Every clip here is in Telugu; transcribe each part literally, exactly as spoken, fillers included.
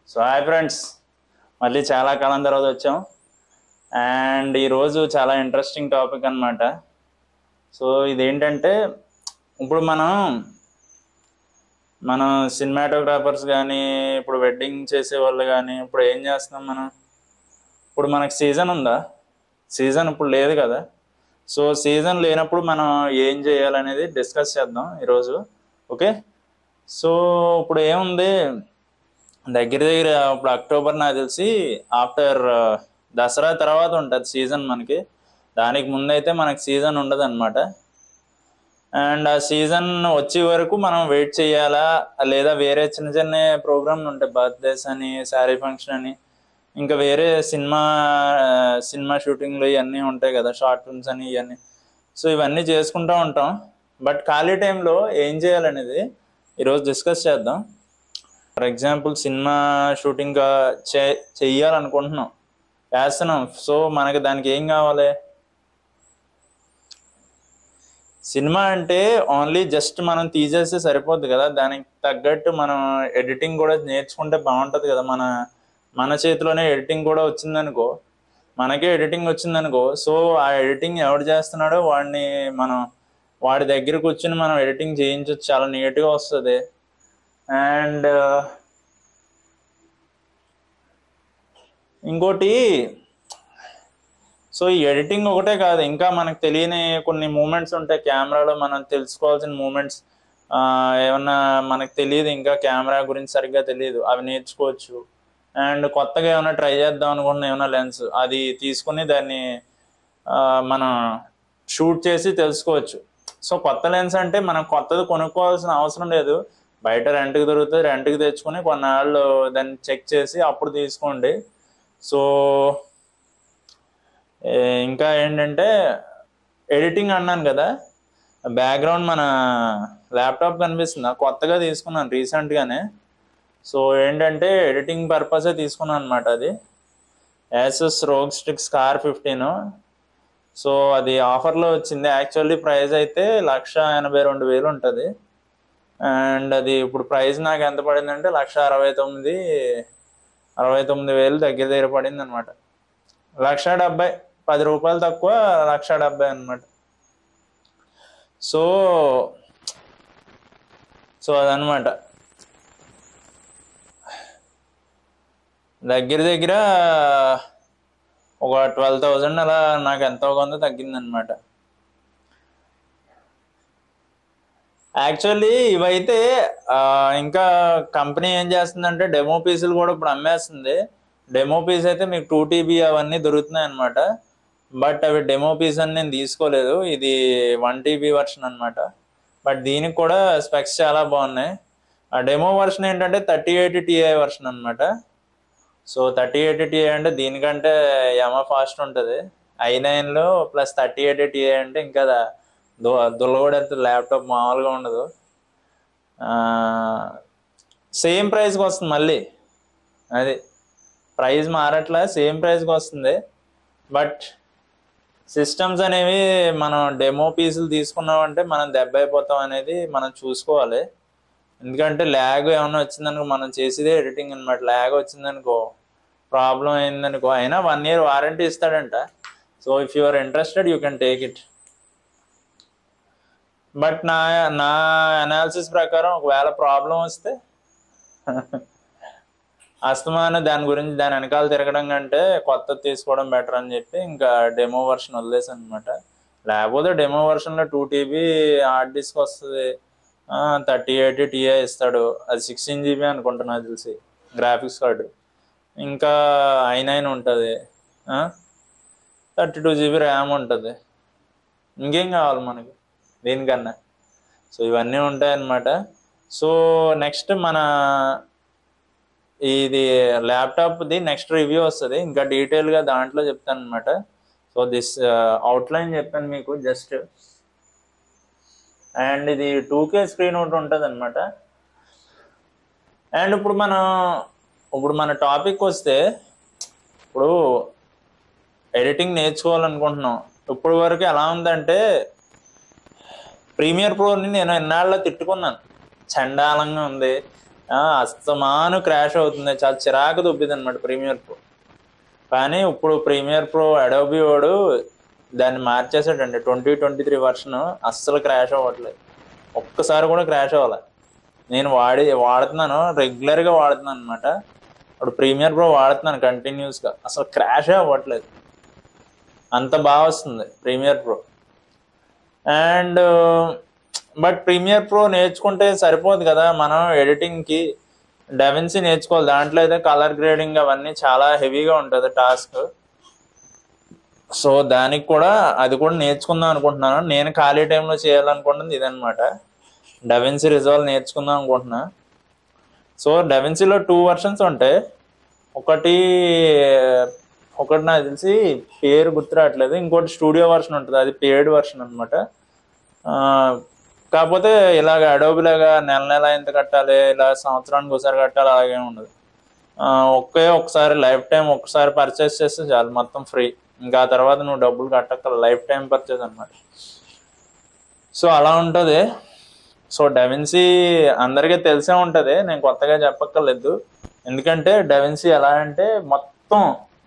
సో హాయ్ ఫ్రెండ్స్, మళ్ళీ చాలా కాలం తర్వాత వచ్చాం. అండ్ ఈరోజు చాలా ఇంట్రెస్టింగ్ టాపిక్ అనమాట. సో ఇదేంటంటే, ఇప్పుడు మనం మనం సినిమాటోగ్రాఫర్స్ కానీ, ఇప్పుడు వెడ్డింగ్ చేసే వాళ్ళు కానీ, ఇప్పుడు ఏం చేస్తున్నాం మనం? ఇప్పుడు మనకు సీజన్ ఉందా? సీజన్ ఇప్పుడు లేదు కదా. సో సీజన్ లేనప్పుడు మనం ఏం చేయాలనేది డిస్కస్ చేద్దాం ఈరోజు. ఓకే, సో ఇప్పుడు ఏముంది, దగ్గర దగ్గర ఇప్పుడు అక్టోబర్ నాకు తెలిసి ఆఫ్టర్ దసరా తర్వాత ఉంటుంది సీజన్ మనకి. దానికి ముందైతే మనకి సీజన్ ఉండదు అనమాట. అండ్ ఆ సీజన్ వచ్చే వరకు మనం వెయిట్ చేయాలా, లేదా వేరే చిన్న చిన్న ప్రోగ్రాంలు ఉంటాయి, బర్త్డేస్ అని, శారీ ఫంక్షన్ అని, ఇంకా వేరే సినిమా సినిమా షూటింగ్లు ఇవన్నీ ఉంటాయి కదా, షార్ట్ ఫిల్మ్స్ అని ఇవన్నీ. సో ఇవన్నీ చేసుకుంటూ ఉంటాం. బట్ ఖాళీ టైంలో ఏం చేయాలనేది ఈరోజు డిస్కస్ చేద్దాం. ఫర్ ఎగ్జాంపుల్ సినిమా షూటింగ్ చే చెయ్యాలనుకుంటున్నాం, చేస్తున్నాం. సో మనకి దానికి ఏం కావాలి? సినిమా అంటే ఓన్లీ జస్ట్ మనం తీసేస్తే సరిపోద్ది కదా, దానికి తగ్గట్టు మనం ఎడిటింగ్ కూడా నేర్చుకుంటే బాగుంటుంది కదా. మన మన చేతిలోనే ఎడిటింగ్ కూడా వచ్చిందనుకో, మనకే ఎడిటింగ్ వచ్చిందనుకో, సో ఆ ఎడిటింగ్ ఎవడు చేస్తున్నాడో వాడిని మనం వాడి దగ్గర కూర్చుని మనం ఎడిటింగ్ చేయించవచ్చు, చాలా నీట్గా వస్తుంది. అండ్ ఇంకోటి, సో ఈ ఎడిటింగ్ ఒకటే కాదు, ఇంకా మనకు తెలియని కొన్ని మూమెంట్స్ ఉంటాయి కెమెరాలో, మనం తెలుసుకోవాల్సిన మూమెంట్స్ ఏమన్నా మనకు తెలియదు, ఇంకా కెమెరా గురించి సరిగ్గా తెలియదు, అవి నేర్చుకోవచ్చు. అండ్ కొత్తగా ఏమైనా ట్రై చేద్దాం అనుకున్న ఏమైనా లెన్స్ అది తీసుకుని దాన్ని మనం షూట్ చేసి తెలుసుకోవచ్చు. సో కొత్త లెన్స్ అంటే మనం కొత్తది కొనుక్కోవాల్సిన అవసరం లేదు, బయట రెంట్కి దొరుకుతుంది, రెంట్కి తెచ్చుకొని కొన్నాళ్ళు దాన్ని చెక్ చేసి అప్పుడు తీసుకోండి. సో ఇంకా ఏంటంటే, ఎడిటింగ్ అన్నాను కదా, బ్యాక్గ్రౌండ్ మన ల్యాప్టాప్ కనిపిస్తుందా, కొత్తగా తీసుకున్నాను రీసెంట్గానే. సో ఏంటంటే ఎడిటింగ్ పర్పసే తీసుకున్నాను అనమాట. అది Asus ROG Strix Scar fifteen. So అది ఆఫర్లో వచ్చింది. యాక్చువల్లీ ప్రైస్ అయితే లక్ష ఎనభై రెండు వేలు ఉంటుంది. అండ్ అది ఇప్పుడు ప్రైస్ నాకు ఎంత పడిందంటే లక్ష అరవై తొమ్మిది అరవై తొమ్మిది వేలు దగ్గర దగ్గర పడింది అనమాట. లక్ష డెబ్బై, పది రూపాయలు తక్కువ, లక్ష డెబ్బై అనమాట. సో సో అదనమాట, దగ్గర దగ్గర ఒక ట్వెల్వ్ థౌజండ్ అలా నాకు ఎంతో కొంత తగ్గిందనమాట. యాక్చువల్లీ ఇవైతే ఇంకా కంపెనీ ఏం చేస్తుందంటే డెమో పీసులు కూడా ఇప్పుడు అమ్మేస్తుంది. డెమో పీస్ అయితే మీకు టూ టీబీ అవన్నీ దొరుకుతున్నాయి అనమాట. బట్ అవి డెమో పీస్ అని నేను తీసుకోలేదు, ఇది వన్ టీబీ వర్షన్ అనమాట. బట్ దీనికి కూడా స్పెక్స్ చాలా బాగున్నాయి. ఆ డెమో వర్షన్ ఏంటంటే థర్టీ ఎయిటీ టీఐ వర్షన్ అనమాట. సో థర్టీ ఎయిటీ టీఐ అంటే దీనికంటే యమా ఫాస్ట్ ఉంటుంది. ఐ నైన్లో ప్లస్ థర్టీ ఎయిటీ టీఐ అంటే ఇంకా దు దుల్లగొడేంత ల్యాప్టాప్ మామూలుగా ఉండదు. సేమ్ ప్రైస్కి వస్తుంది, మళ్ళీ అది ప్రైస్ మారట్లా, సేమ్ ప్రైస్కి వస్తుంది. బట్ సిస్టమ్స్ అనేవి మనం డెమో పీసులు తీసుకున్నామంటే మనం దెబ్బ అయిపోతాం అనేది మనం చూసుకోవాలి. ఎందుకంటే ల్యాగ్ ఏమైనా వచ్చిందనుకో, మనం చేసేదే ఎడిటింగ్ అనమాట, ల్యాగ్ వచ్చిందనుకో, ప్రాబ్లం అయిందనుకో, అయినా వన్ ఇయర్ వారంటీ ఇస్తాడంట. So if you are interested you can take it. But నా నా అనాలిసిస్ ప్రకారం ఒకవేళ ప్రాబ్లం వస్తే అస్తమాన దాని గురించి దాని వెనకాల తిరగడం కంటే కొత్తది తీసుకోవడం బెటర్ అని చెప్పి ఇంకా డెమో వర్షన్ వదిలేసాను అనమాట. లేకపోతే డెమో వర్షన్లో టూ టీబీ హార్డ్ డిస్క్ వస్తుంది, థర్టీ ఎయిటీ టీఐ ఇస్తాడు, అది సిక్స్టీన్ జీబీ అనుకుంటున్నా తెలిసి గ్రాఫిక్స్ కార్డు, ఇంకా ఐ నైన్ ఉంటుంది, థర్టీ టూ జీబీ ర్యామ్ ఉంటుంది. ఇంకేం కావాలి మనకి దీనికన్నా? సో ఇవన్నీ ఉంటాయన్నమాట. సో నెక్స్ట్ మన ఇది ల్యాప్టాప్ది నెక్స్ట్ రివ్యూ వస్తుంది, ఇంకా డీటెయిల్గా దాంట్లో చెప్తాను అనమాట. సో దిస్ అవుట్లైన్ చెప్పాను మీకు జస్ట్. అండ్ ఇది టూ కే స్క్రీన్ ఒకటి ఉంటుంది అనమాట. అండ్ ఇప్పుడు మనం ఇప్పుడు మన టాపిక్ వస్తే, ఇప్పుడు ఎడిటింగ్ నేర్చుకోవాలనుకుంటున్నాం. ఇప్పుడు వరకు ఎలా ఉందంటే, ప్రీమియర్ ప్రోని నేను ఎన్నాళ్ళలో తిట్టుకున్నాను, చండాలంగా ఉంది, అస్తమాను క్రాష్ అవుతుంది, చాలా చిరాకు దొబ్బింది అనమాట ప్రీమియర్ ప్రో. కానీ ఇప్పుడు ప్రీమియర్ ప్రో అడోబీ వాడు దాన్ని మార్చేసాడండి. ట్వంటీ ట్వంటీ త్రీ వర్షన్ అస్సలు క్రాష్ అవ్వట్లేదు, ఒక్కసారి కూడా క్రాష్ అవ్వాలి. నేను వాడి వాడుతున్నాను, రెగ్యులర్గా వాడుతున్నాను అనమాట. ఇప్పుడు ప్రీమియర్ ప్రో వాడుతున్నాను కంటిన్యూస్గా, అసలు క్రాషే అవ్వట్లేదు, అంత బాగా వస్తుంది Premiere Pro. And but Premiere Pro నేర్చుకుంటే సరిపోదు కదా, మనం ఎడిటింగ్కి డెవిన్సీ నేర్చుకోవాలి. దాంట్లో అయితే కలర్ గ్రేడింగ్ అవన్నీ చాలా హెవీగా ఉంటుంది టాస్క్. సో దానికి కూడా అది కూడా నేర్చుకుందాం అనుకుంటున్నాను. నేను ఖాళీ టైంలో చేయాలనుకుంటుంది ఇదనమాట, డెవిన్సీ రిజాల్వ్ నేర్చుకుందాం అనుకుంటున్నా. సో డెవిన్సీలో టూ వర్షన్స్ ఉంటాయి, ఒకటి ఒకటి నాకు తెలిసి పేరు గుర్తు రావట్లేదు, ఇంకోటి స్టూడియో వర్షన్ ఉంటుంది, అది పేడ్ వర్షన్ అనమాట. కాకపోతే ఇలాగ అడోబీ లాగా నెల నెల ఎంత కట్టాలి, ఇలా సంవత్సరానికి ఒకసారి కట్టాలి అలాగే ఉండదు. ఒకే ఒకసారి లైఫ్ టైం ఒకసారి పర్చేస్ చేస్తే చాలు, మొత్తం ఫ్రీ. ఇంకా తర్వాత నువ్వు డబ్బులు కట్టక్కల, లైఫ్ టైం పర్చేస్ అనమాట. సో అలా ఉంటుంది. సో డెవిన్సీ అందరికీ తెలిసే ఉంటుంది, నేను కొత్తగా చెప్పక్కర్లేదు. ఎందుకంటే డెవిన్సీ ఎలా అంటే మొత్తం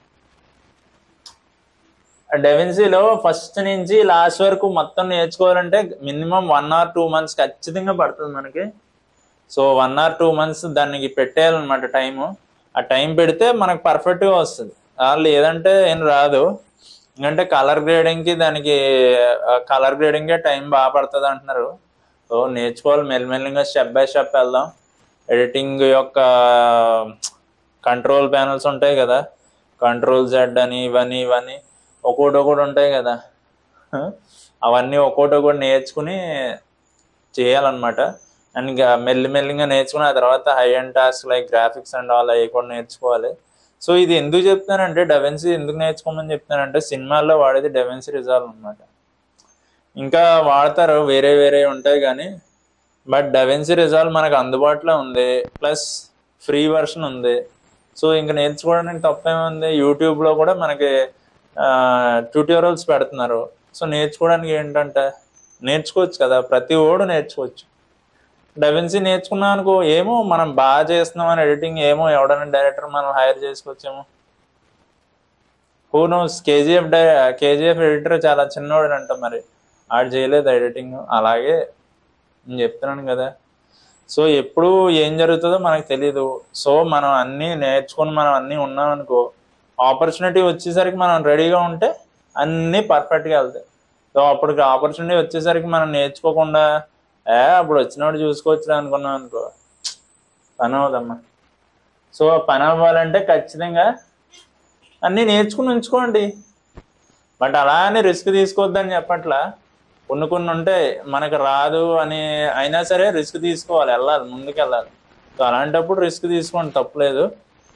డెవిన్సీలో ఫస్ట్ నుంచి లాస్ట్ వరకు మొత్తం నేర్చుకోవాలంటే minimum one or two months ఖచ్చితంగా పడుతుంది మనకి. So one or two months దానికి పెట్టేయాలన్నమాట టైము. ఆ టైం పెడితే మనకు పర్ఫెక్ట్గా వస్తుంది, లేదంటే ఏం రాదు. ఎందుకంటే కలర్ గ్రేడింగ్కి దానికి కలర్ గ్రేడింగ్కే టైం బాగా పడుతుంది అంటున్నారు. సో నేర్చుకోవాలి మెల్లిమెల్లిగా, స్టెప్ బై స్టెప్ వెళ్దాం. ఎడిటింగ్ యొక్క కంట్రోల్ ప్యానల్స్ ఉంటాయి కదా, కంట్రోల్ జెడ్ అని ఇవన్నీ ఇవన్నీ ఒక్కోటి ఒకటి ఉంటాయి కదా, అవన్నీ ఒక్కోటి ఒకటి నేర్చుకుని చేయాలన్నమాట. అండ్ ఇంకా మెల్లిమెల్లిగా నేర్చుకుని ఆ తర్వాత high and task like graphics and all అవి కూడా నేర్చుకోవాలి. సో ఇది ఎందుకు చెప్తానంటే, డెవిన్సీ ఎందుకు నేర్చుకోమని చెప్తానంటే, సినిమాల్లో వాడేది డెవిన్సీ రిజాల్వ్ అనమాట. ఇంకా వాడతారు వేరే వేరే ఉంటాయి కానీ, బట్ డెవిన్సీ రిజాల్వ్ మనకు అందుబాటులో ఉంది, ప్లస్ ఫ్రీ వర్షన్ ఉంది. సో ఇంకా నేర్చుకోవడానికి తప్పేముంది, యూట్యూబ్లో కూడా మనకి ట్యూటోరియల్స్ పెడుతున్నారు. సో నేర్చుకోవడానికి ఏంటంటే నేర్చుకోవచ్చు కదా, ప్రతి ఓడు నేర్చుకోవచ్చు. డెవిన్సీ నేర్చుకున్నాం అనుకో, ఏమో మనం బాగా చేస్తున్నామని ఎడిటింగ్, ఏమో ఎవడైనా డైరెక్టర్ మనం హైర్ చేసుకోవచ్చేమో, హూ నోస్. కేజీఎఫ్ డై కేజీఎఫ్ ఎడిటర్ చాలా చిన్నోడనంట, మరి ఆడు చేయలేదు ఎడిటింగ్. అలాగే నేను చెప్తున్నాను కదా, సో ఎప్పుడు ఏం జరుగుతుందో మనకు తెలీదు. సో మనం అన్నీ నేర్చుకుని మనం అన్నీ ఉన్నాం అనుకో, ఆపర్చునిటీ వచ్చేసరికి మనం రెడీగా ఉంటే అన్నీ పర్ఫెక్ట్గా వెళ్తాయి. సో అప్పటికి ఆపర్చునిటీ వచ్చేసరికి మనం నేర్చుకోకుండా ఏ అప్పుడు వచ్చినప్పుడు చూసుకోవచ్చు అనుకున్నాం అనుకో, పని అవుదమ్మా. సో పని అవ్వాలంటే ఖచ్చితంగా అన్నీ నేర్చుకుని ఉంచుకోండి. బట్ అలా అని రిస్క్ తీసుకోవద్దని చెప్పట్లా, కొన్ని కొన్ని ఉంటాయి మనకు రాదు అని, అయినా సరే రిస్క్ తీసుకోవాలి, వెళ్ళాలి, ముందుకు వెళ్ళాలి. సో అలాంటప్పుడు రిస్క్ తీసుకోండి, తప్పులేదు.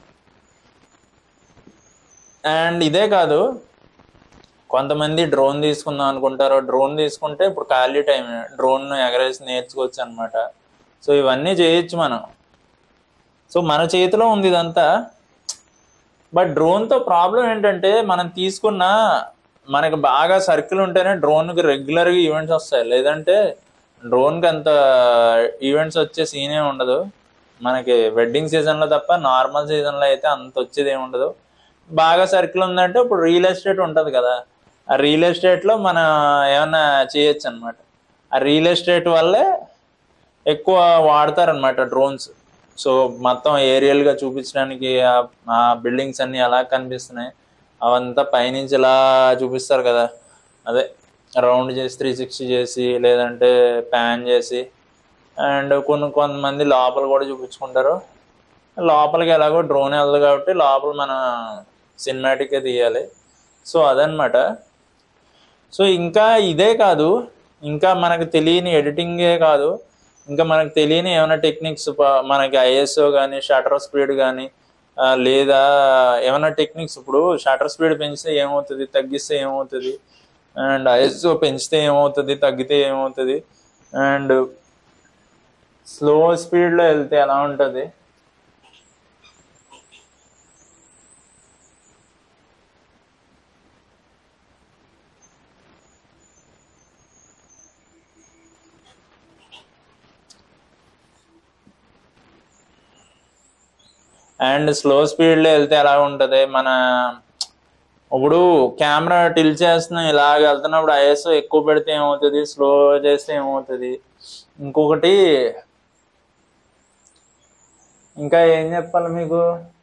అండ్ ఇదే కాదు, కొంతమంది డ్రోన్ తీసుకుందాం అనుకుంటారు. డ్రోన్ తీసుకుంటే ఇప్పుడు ఖాళీ టైం, డ్రోన్ ఎగరేసి నేర్చుకోవచ్చు అనమాట. సో ఇవన్నీ చేయొచ్చు మనం. సో మన చేతిలో ఉంది ఇదంతా. బట్ డ్రోన్తో ప్రాబ్లం ఏంటంటే, మనం తీసుకున్న మనకు బాగా సర్కిల్ ఉంటేనే డ్రోన్కి రెగ్యులర్గా ఈవెంట్స్ వస్తాయి, లేదంటే డ్రోన్కి అంత ఈవెంట్స్ వచ్చే సీనే ఉండదు. మనకి వెడ్డింగ్ సీజన్లో తప్ప నార్మల్ సీజన్లో అయితే అంత వచ్చేది ఏమి ఉండదు. బాగా సర్కిల్ ఉందంటే ఇప్పుడు రియల్ ఎస్టేట్ ఉంటుంది కదా, ఆ రియల్ ఎస్టేట్లో మనం ఏమన్నా చేయొచ్చు అనమాట. ఆ రియల్ ఎస్టేట్ వల్లే ఎక్కువ వాడతారనమాట డ్రోన్స్. సో మొత్తం ఏరియల్గా చూపించడానికి ఆ బిల్డింగ్స్ అన్నీ ఎలా కనిపిస్తున్నాయి అవంతా పైనుంచి ఇలా చూపిస్తారు కదా, అదే రౌండ్ చేసి త్రీ సిక్స్టీ చేసి లేదంటే ప్యాన్ చేసి. అండ్ కొన్ని కొంతమంది లోపల కూడా చూపించుకుంటారు. లోపలికి ఎలాగో డ్రోన్ వెళ్ళదు కాబట్టి లోపల మన సినిమాటిక్గా తీయాలి. సో అదనమాట. సో ఇంకా ఇదే కాదు, ఇంకా మనకు తెలియని ఎడిటింగే కాదు, ఇంకా మనకు తెలియని ఏమైనా టెక్నిక్స్, మనకి ఐఎస్ఓ కానీ షటర్ స్పీడ్ కానీ లేదా ఏమైనా టెక్నిక్స్. ఇప్పుడు షటర్ స్పీడ్ పెంచితే ఏమవుతుంది, తగ్గిస్తే ఏమవుతుంది, అండ్ ఐఎస్ఓ పెంచితే ఏమవుతుంది, తగ్గితే ఏమవుతుంది, అండ్ స్లో స్పీడ్లో వెళ్తే ఎలా ఉంటుంది. అండ్ స్లో స్పీడ్లో వెళ్తే ఎలా ఉంటుంది మన ఇప్పుడు కెమెరా టిల్ చేస్తున్నా ఇలాగ వెళ్తున్నప్పుడు ఐఎస్ఓ ఎక్కువ పెడితే ఏమవుతుంది, స్లో చేస్తే ఏమవుతుంది. ఇంకొకటి ఇంకా ఏం చెప్పాలి మీకు,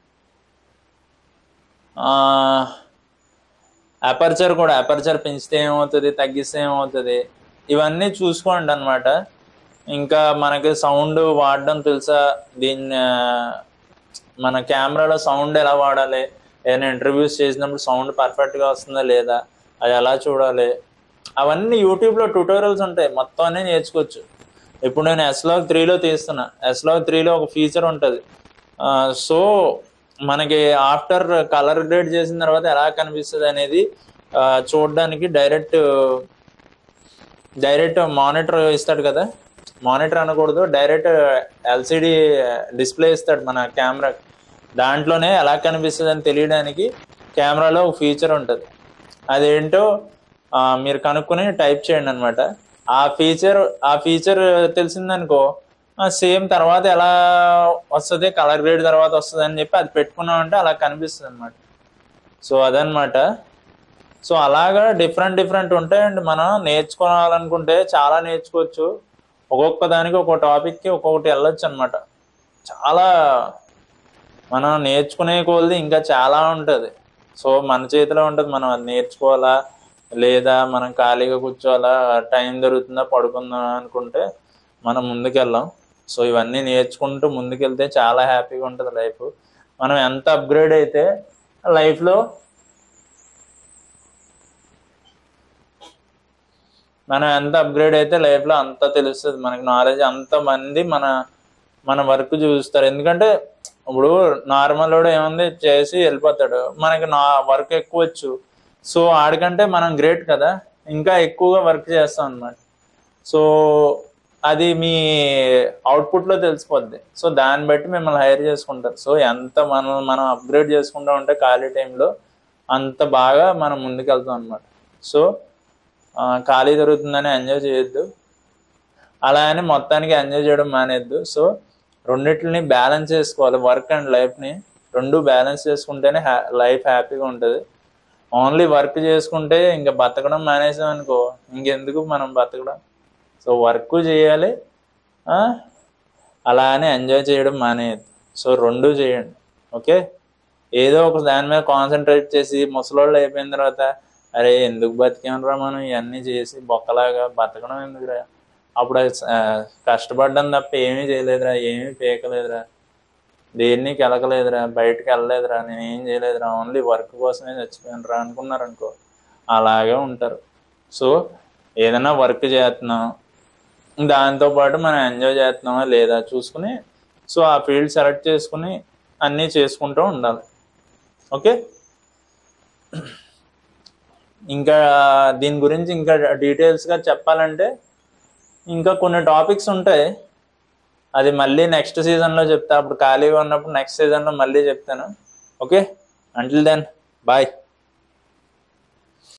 అపర్చర్ కూడా అపర్చర్ పెంచితే ఏమవుతుంది, తగ్గిస్తే ఏమవుతుంది, ఇవన్నీ చూసుకోండి అనమాట. ఇంకా మనకి సౌండ్ వాడడం తెలుసా, దీన్ని మన కెమెరాలో సౌండ్ ఎలా వాడాలి, ఏదైనా ఇంటర్వ్యూస్ చేసినప్పుడు సౌండ్ పర్ఫెక్ట్గా వస్తుందా లేదా అది ఎలా చూడాలి, అవన్నీ యూట్యూబ్లో ట్యూటోరియల్స్ ఉంటాయి, మొత్తం అన్నీ నేర్చుకోవచ్చు. ఇప్పుడు నేను ఎస్లాగ్ త్రీలో తీస్తున్నా, ఎస్లాగ్ త్రీలో ఒక ఫీచర్ ఉంటుంది. సో మనకి ఆఫ్టర్ కలర్ గ్రేడ్ చేసిన తర్వాత ఎలా కనిపిస్తుంది అనేది చూడడానికి డైరెక్ట్ డైరెక్ట్ మానిటర్ ఇస్తాడు కదా, మానిటర్ అనకూడదు, డైరెక్ట్ ఎల్సిడి డిస్ప్లే ఇస్తాడు మన కెమెరా, దాంట్లోనే ఎలా కనిపిస్తుంది అని తెలియడానికి కెమెరాలో ఒక ఫీచర్ ఉంటుంది. అదేంటో మీరు కనుక్కొని టైప్ చేయండి అనమాట. ఆ ఫీచర్ ఆ ఫీచర్ తెలిసిందనుకో సేమ్ తర్వాత ఎలా వస్తుంది, కలర్ గ్రేడ్ తర్వాత వస్తుంది అని చెప్పి అది పెట్టుకున్నామంటే అలా కనిపిస్తుంది అనమాట. సో అదనమాట. సో అలాగా డిఫరెంట్ డిఫరెంట్ ఉంటాయండి. మనం నేర్చుకోవాలనుకుంటే చాలా నేర్చుకోవచ్చు. ఒక్కొక్క దానికి ఒక్కొక్క టాపిక్కి ఒక్కొక్కటి వెళ్ళొచ్చు అనమాట. చాలా మనం నేర్చుకునే కొలది ఇంకా చాలా ఉంటుంది. సో మన చేతిలో ఉంటుంది, మనం అది నేర్చుకోవాలా లేదా మనం ఖాళీగా కూర్చోవాలా, టైం దొరుకుతుందా పడుకుందాం అనుకుంటే మనం ముందుకెళ్ళాం. సో ఇవన్నీ నేర్చుకుంటూ ముందుకెళ్తే చాలా హ్యాపీగా ఉంటుంది లైఫ్. మనం ఎంత అప్గ్రేడ్ అయితే లైఫ్లో మనం ఎంత అప్గ్రేడ్ అయితే లైఫ్లో అంత తెలుస్తుంది మనకి నాలెడ్జ్, అంతమంది మన మన వర్క్ చూస్తారు. ఎందుకంటే ఇప్పుడు నార్మల్ కూడా ఏముంది చేసి వెళ్ళిపోతాడు, మనకి నా వర్క్ ఎక్కువ వచ్చు. సో ఆడికంటే మనం గ్రేట్ కదా, ఇంకా ఎక్కువగా వర్క్ చేస్తాం అన్నమాట. సో అది మీ అవుట్పుట్లో తెలిసిపోద్ది. సో దాన్ని బట్టి మిమ్మల్ని హైర్ చేసుకుంటారు. సో ఎంత మనం మనం అప్గ్రేడ్ చేసుకుంటూ ఉంటే ఖాళీ టైంలో అంత బాగా మనం ముందుకెళ్తాం అనమాట. సో ఖాళీ దొరుకుతుందని ఎంజాయ్ చేయొద్దు, అలా అని మొత్తానికి ఎంజాయ్ చేయడం మానేద్దు. సో రెండింటిని బ్యాలెన్స్ చేసుకోవాలి, వర్క్ అండ్ లైఫ్ని రెండు బ్యాలెన్స్ చేసుకుంటేనే హ్యా లైఫ్ హ్యాపీగా ఉంటుంది. ఓన్లీ వర్క్ చేసుకుంటే ఇంకా బతకడం మానేసాం అనుకో ఇంకెందుకు మనం బతకడం. సో వర్క్ చేయాలి, అలా అని ఎంజాయ్ చేయడం మానేయద్దు. సో రెండు చేయండి, ఓకే. ఏదో ఒక దాని మీద కాన్సన్ట్రేట్ చేసి ముసలోళ్ళు అయిపోయిన తర్వాత అరే ఎందుకు బతికేమరా మనం ఇవన్నీ చేసి బొక్కలాగా బతకడం ఎందుకురా, అప్పుడు కష్టపడ్డం తప్ప ఏమీ చేయలేదురా, ఏమీ పీకలేదురా, దేన్ని కెలకలేదురా, బయటకు వెళ్ళలేదురా, నేను ఏం చేయలేదురా, ఓన్లీ వర్క్ కోసమే చచ్చిపోయానురా అనుకున్నారనుకో అలాగే ఉంటారు. సో ఏదైనా వర్క్ చేస్తున్నాం, దాంతోపాటు మనం ఎంజాయ్ చేస్తున్నామా లేదా చూసుకుని సో ఆ ఫీల్డ్ సెలెక్ట్ చేసుకుని అన్నీ చేసుకుంటూ ఉండాలి, ఓకే. ఇంకా దీని గురించి ఇంకా డీటెయిల్స్గా చెప్పాలంటే ఇంకా కొన్ని టాపిక్స్ ఉంటాయి, అది మళ్ళీ నెక్స్ట్ సీజన్లో చెప్తా. అప్పుడు ఖాళీగా ఉన్నప్పుడు నెక్స్ట్ సీజన్లో మళ్ళీ చెప్తాను, ఓకే. Until then bye.